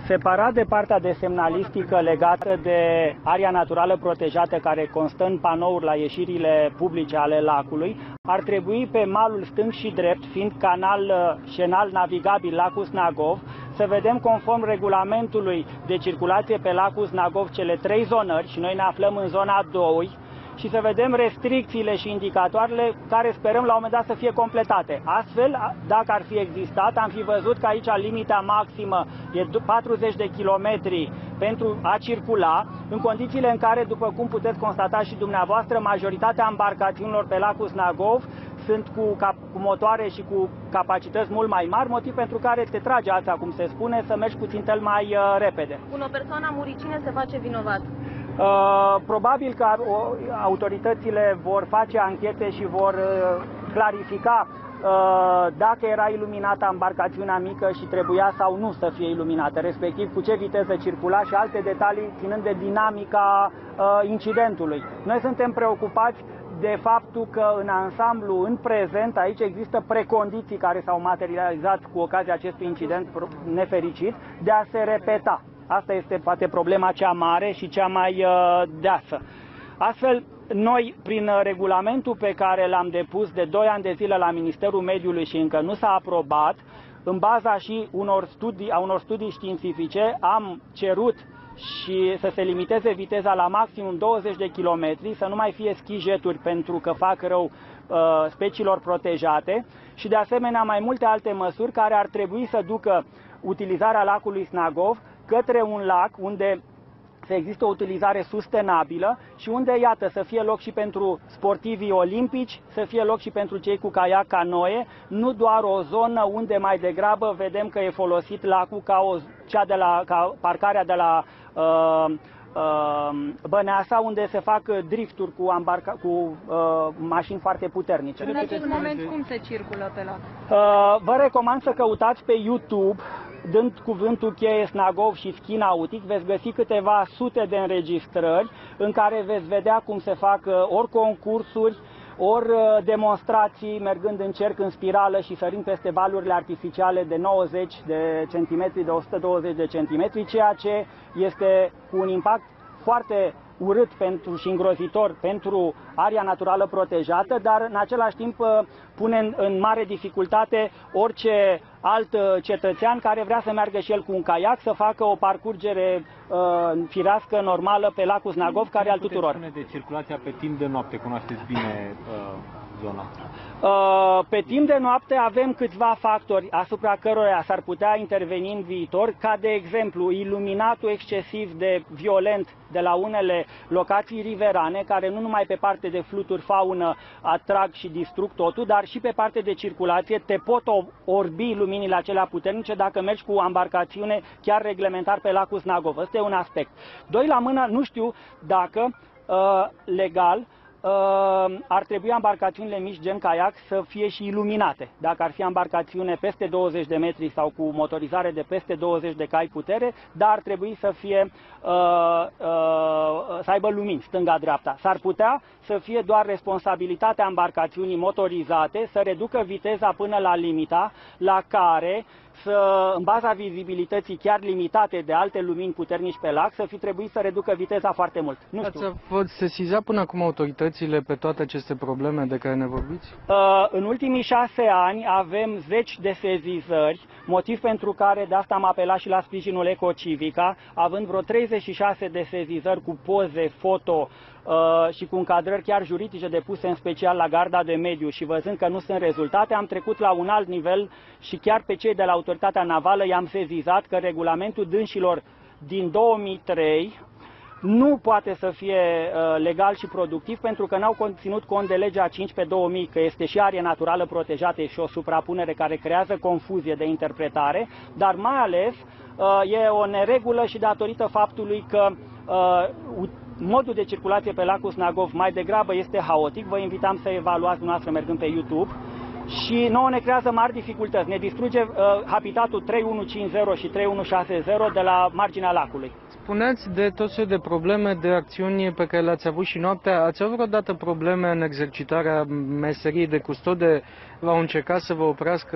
Separat de partea de semnalistică legată de area naturală protejată care constă în panouri la ieșirile publice ale lacului, ar trebui pe malul stâng și drept, fiind șenal navigabil lacul Snagov, să vedem conform regulamentului de circulație pe lacul Snagov cele 3 zonări și noi ne aflăm în zona 2, și să vedem restricțiile și indicatoarele care sperăm la un moment dat să fie completate. Astfel, dacă ar fi existat, am fi văzut că aici limita maximă e 40 de kilometri pentru a circula, în condițiile în care, după cum puteți constata și dumneavoastră, majoritatea embarcațiunilor pe lacul Snagov sunt cu motoare și cu capacități mult mai mari, motiv pentru care te trage ața, cum se spune, să mergi puțin mai repede. O persoană a murit, cine se face vinovat? Probabil că autoritățile vor face anchete și vor clarifica dacă era iluminată embarcațiunea mică și trebuia sau nu să fie iluminată, respectiv cu ce viteză circula și alte detalii ținând de dinamica incidentului. Noi suntem preocupați de faptul că în ansamblu, în prezent, aici există precondiții care s-au materializat cu ocazia acestui incident nefericit de a se repeta. Asta este poate problema cea mare și cea mai deasă. Astfel, noi, prin regulamentul pe care l-am depus de 2 ani de zile la Ministerul Mediului și încă nu s-a aprobat, în baza și unor studii științifice, am cerut și să se limiteze viteza la maximum 20 de kilometri, să nu mai fie schijeturi pentru că fac rău speciilor protejate și de asemenea mai multe alte măsuri care ar trebui să ducă utilizarea lacului Snagov către un lac unde să există o utilizare sustenabilă și unde, iată, să fie loc și pentru sportivii olimpici, să fie loc și pentru cei cu caiac, canoe, nu doar o zonă unde mai degrabă vedem că e folosit lacul ca parcarea de la Băneasa, unde se fac drifturi cu mașini foarte puternice. În acest moment cum se circulă pe lac? Vă recomand să căutați pe YouTube, dând cuvântul cheie Snagov și schi nautic, veți găsi câteva sute de înregistrări în care veți vedea cum se fac ori concursuri, ori demonstrații mergând în cerc în spirală și sărind peste valurile artificiale de 90 de centimetri, de 120 de centimetri, ceea ce este cu un impact foarte urât și îngrozitor pentru area naturală protejată, dar în același timp pune în mare dificultate orice alt cetățean care vrea să meargă și el cu un caiac, să facă o parcurgere firească, normală pe lacul Snagov, care e al tuturor. Puteți spune de circulația pe timp de noapte, cunoașteți bine zona? Pe timp de noapte avem câțiva factori asupra cărora s-ar putea interveni în viitor, ca de exemplu iluminatul excesiv de violent de la unele locații riverane, care nu numai pe parte de fluturi faună atrag și distrug totul, dar și pe parte de circulație te pot orbi luminile acelea puternice dacă mergi cu o embarcațiune chiar reglementar pe lacul Snagov. Ăsta e un aspect. Doi la mână, nu știu dacă legal ar trebui embarcațiunile mici gen caiac să fie și iluminate. Dacă ar fi embarcațiune peste 20 de metri sau cu motorizare de peste 20 de cai putere, dar ar trebui să fie să aibă lumini stânga-dreapta. S-ar putea să fie doar responsabilitatea embarcațiunii motorizate să reducă viteza până la limita la care în baza vizibilității chiar limitate de alte lumini puternici pe lac, să fi trebuit să reducă viteza foarte mult. Nu știu. Ați sesizat până acum autoritățile pe toate aceste probleme de care ne vorbiți? În ultimii 6 ani avem 10 de sezizări, motiv pentru care de asta am apelat și la sprijinul Ecocivica, având vreo 36 de sezizări cu poze, foto și cu încadrări chiar juridice depuse în special la Garda de Mediu și văzând că nu sunt rezultate, am trecut la un alt nivel și chiar pe cei de la Autoritatea Navală i-am sezizat că regulamentul dânșilor din 2003 nu poate să fie legal și productiv pentru că n-au ținut cont de legea 5/2000, că este și arie naturală protejată și o suprapunere care creează confuzie de interpretare, dar mai ales e o neregulă și datorită faptului că modul de circulație pe lacul Snagov mai degrabă este haotic. Vă invitam să evaluați dumneavoastră mergând pe YouTube. Și nouă ne creează mari dificultăți. Ne distruge habitatul 3150 și 3160 de la marginea lacului. Spuneați de tot felul de probleme, de acțiuni pe care le-ați avut și noaptea. Ați avut vreodată probleme în exercitarea meseriei de custode? V-au încercat să vă oprească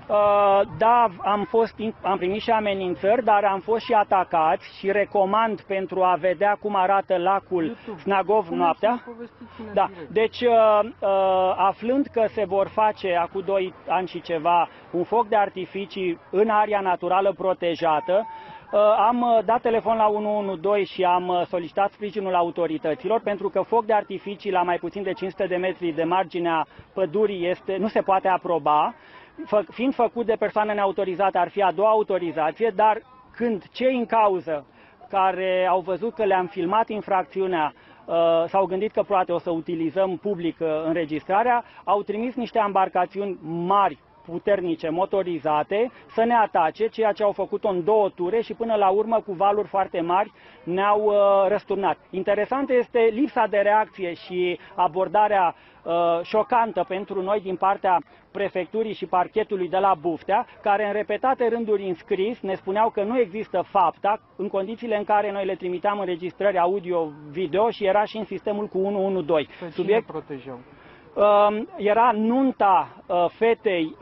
Da, am primit și amenințări, dar am fost și atacați și recomand pentru a vedea cum arată lacul Snagov noaptea. Da, deci aflând că se vor face acum 2 ani și ceva un foc de artificii în area naturală protejată, am dat telefon la 112 și am solicitat sprijinul autorităților, pentru că foc de artificii la mai puțin de 500 de metri de marginea pădurii nu se poate aproba. Fiind făcut de persoane neautorizate, ar fi a doua autorizație, dar când cei în cauză care au văzut că le-am filmat infracțiunea s-au gândit că poate o să utilizăm public înregistrarea, au trimis niște embarcațiuni mari, puternice, motorizate, să ne atace, ceea ce au făcut-o în 2 ture și până la urmă cu valuri foarte mari ne-au răsturnat. Interesant este lipsa de reacție și abordarea șocantă pentru noi din partea prefecturii și parchetului de la Buftea, care în repetate rânduri înscris ne spuneau că nu există fapta, în condițiile în care noi le trimiteam înregistrări audio-video și era și în sistemul cu 112. Pe cine protejau? Era nunta fetei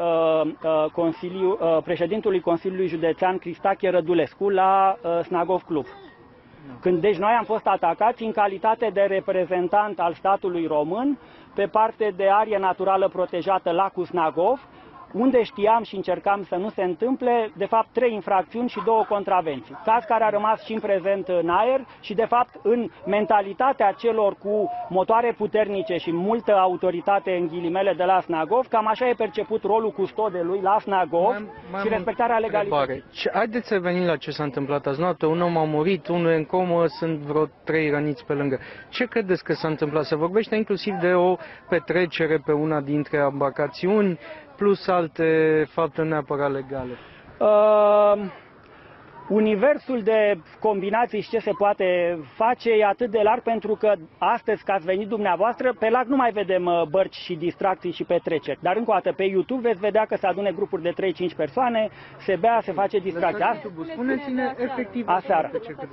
președintului Consiliului Județean Cristache Rădulescu la Snagov Club. Deci noi am fost atacați în calitate de reprezentant al statului român pe parte de arie naturală protejată Lacul Snagov, unde știam și încercam să nu se întâmple, de fapt, 3 infracțiuni și 2 contravenții. Caz care a rămas și în prezent în aer și, de fapt, în mentalitatea celor cu motoare puternice și multă autoritate, în ghilimele, de la Snagov, cam așa e perceput rolul custodelui la Snagov și respectarea legalității. Haideți să venim la ce s-a întâmplat azi noapte. Un om a murit, unul e în comă, sunt vreo 3 răniți pe lângă. Ce credeți că s-a întâmplat? Se vorbește inclusiv de o petrecere pe una dintre embarcațiuni, plus alte fapte neapărat legale. Universul de combinații și ce se poate face e atât de larg, pentru că astăzi, că ați venit dumneavoastră, pe lac nu mai vedem bărci și distracții și petreceri. Dar încă o dată, pe YouTube veți vedea că se adune grupuri de 3-5 persoane, se bea, se face distracția. Spuneți-ne efectiv aseară.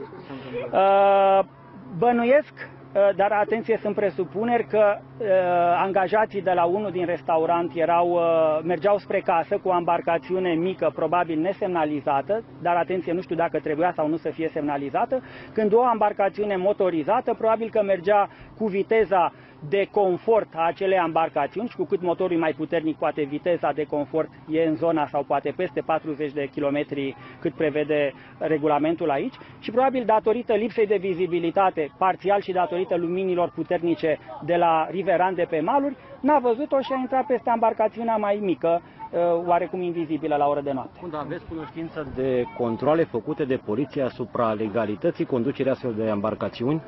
Bănuiesc, dar atenție, sunt presupuneri că angajații de la unul din restaurant mergeau spre casă cu o embarcațiune mică, probabil nesemnalizată, dar atenție, nu știu dacă trebuia sau nu să fie semnalizată, când o embarcațiune motorizată probabil că mergea cu viteza de confort a acelei embarcațiuni și cu cât motorul e mai puternic, poate viteza de confort e în zona sau poate peste 40 de kilometri cât prevede regulamentul aici și probabil datorită lipsei de vizibilitate, parțial și datorită luminilor puternice de la riveran de pe maluri, n-a văzut-o și a intrat peste embarcațiunea mai mică, oarecum invizibilă la oră de noapte. Când aveți cunoștință de controle făcute de poliție asupra legalității conducerii astfel de embarcațiuni?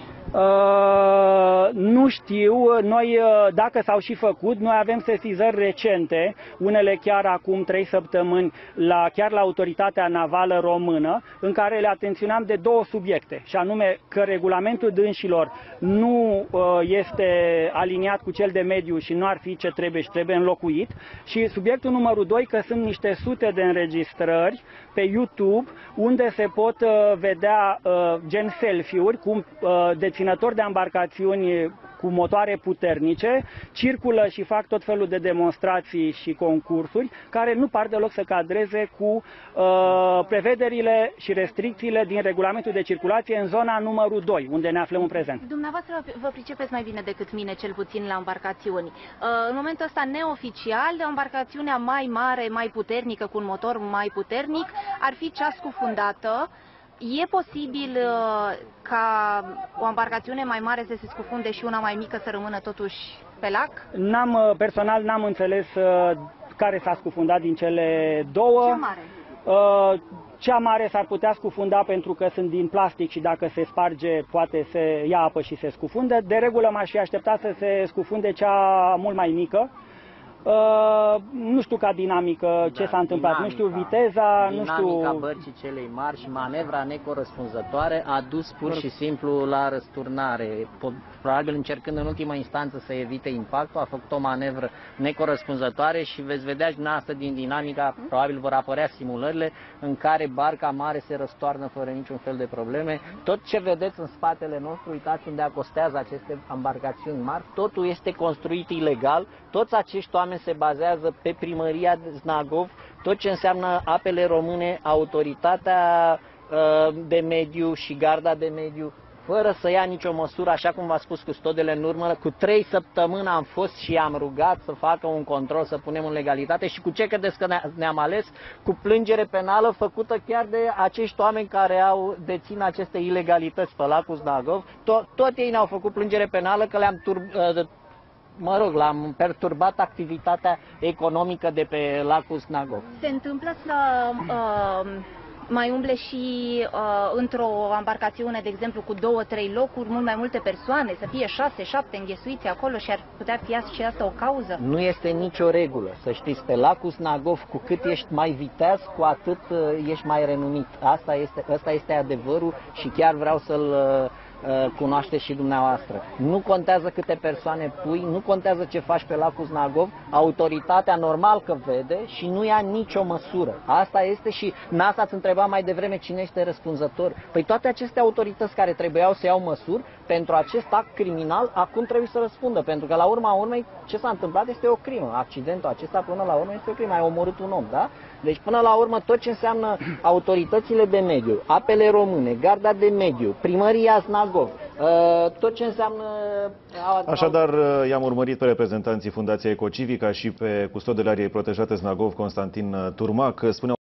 Nu știu, noi dacă s-au și făcut, noi avem sesizări recente, unele chiar acum 3 săptămâni, chiar la Autoritatea Navală Română, în care le atenționam de 2 subiecte, și anume că regulamentul dânșilor nu este aliniat cu cel de mediu și nu ar fi ce trebuie și trebuie înlocuit, și subiectul numărul 2, că sunt niște sute de înregistrări pe YouTube unde se pot vedea gen selfie-uri cum deținători de embarcațiuni cu motoare puternice circulă și fac tot felul de demonstrații și concursuri care nu par deloc să cadreze cu prevederile și restricțiile din regulamentul de circulație în zona numărul 2, unde ne aflăm în prezent. Dumneavoastră vă pricepeți mai bine decât mine, cel puțin, la embarcațiuni. În momentul ăsta, neoficial, embarcațiunea mai mare, mai puternică, cu un motor mai puternic, ar fi cea scufundată. E posibil ca o embarcațiune mai să se scufunde și una mai mică să rămână totuși pe lac? Personal n-am înțeles care s-a scufundat din cele 2. Cea mare? Cea mare s-ar putea scufunda pentru că sunt din plastic și dacă se sparge poate se ia apă și se scufundă. De regulă m-aș fi așteptat să se scufunde cea mult mai mică. Nu știu ca dinamică ce s-a întâmplat, nu știu viteza, nu știu... Dinamica bărcii celei mari și manevra necorespunzătoare a dus pur și simplu la răsturnare. Probabil încercând în ultima instanță să evite impactul, a făcut o manevră necorespunzătoare și veți vedea și dumneavoastră din dinamica, probabil vor apărea simulările în care barca mare se răstoarnă fără niciun fel de probleme. Tot ce vedeți în spatele nostru, uitați unde acostează aceste embarcațiuni mari, totul este construit ilegal, toți acești oameni oameni se bazează pe primăria Znagov, tot ce înseamnă apele române, autoritatea de mediu și garda de mediu, fără să ia nicio măsură, așa cum v-a spus custodele în urmă. Cu 3 săptămâni am fost și am rugat să facă un control, să punem în legalitate. Și cu ce credeți că ne-am ales? Cu plângere penală făcută chiar de acești oameni care dețin aceste ilegalități pe lacul Znagov. Tot ei ne-au făcut plângere penală că l-am perturbat activitatea economică de pe lacul Znagov. Se întâmplă să mai umble și într-o embarcațiune, de exemplu, cu 2-3 locuri, mult mai multe persoane, să fie 6-7 înghesuiți acolo și ar putea fi și asta o cauză? Nu este nicio regulă, să știți, pe lacul Znagov, cu cât ești mai viteaz, cu atât ești mai renumit. Asta este adevărul și chiar vreau să-l cunoașteți și dumneavoastră. Nu contează câte persoane pui, nu contează ce faci pe lacul Znagov, autoritatea normal că vede și nu ia nicio măsură. Asta este și NASA ați întrebat mai devreme cine este răspunzător. Păi toate aceste autorități care trebuiau să iau măsuri pentru acest act criminal, acum trebuie să răspundă, pentru că la urma urmei ce s-a întâmplat este o crimă. Accidentul acesta până la urmă este o crimă, ai omorât un om, da? Deci până la urmă tot ce înseamnă autoritățile de mediu, apele române, garda de mediu, primăria Znagov, tot ce înseamnă... Așadar, i-am urmărit pe reprezentanții Fundației Ecocivica și pe custodele ariei protejate Znagov, Constantin Turmac. Spuneau